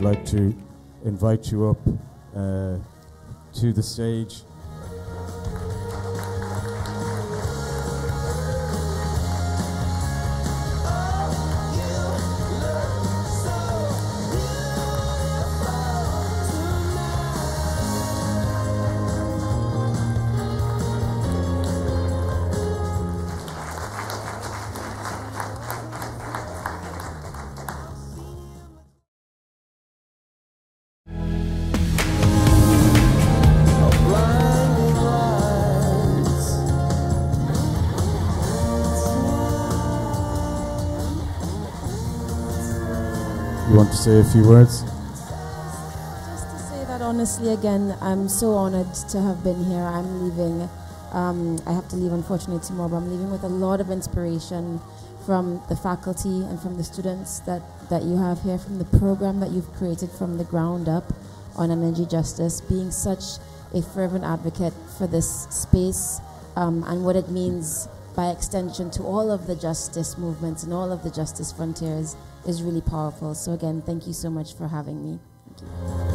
I'd like to invite you up to the stage. You want to say a few words? Just to say that honestly, again, I'm so honored to have been here. I'm leaving. I have to leave, unfortunately, tomorrow, but I'm leaving with a lot of inspiration from the faculty and from the students that you have here, from the program that you've created from the ground up on energy justice, being such a fervent advocate for this space and what it means by extension to all of the justice movements and all of the justice frontiers is really powerful. So again, thank you so much for having me. Thank you.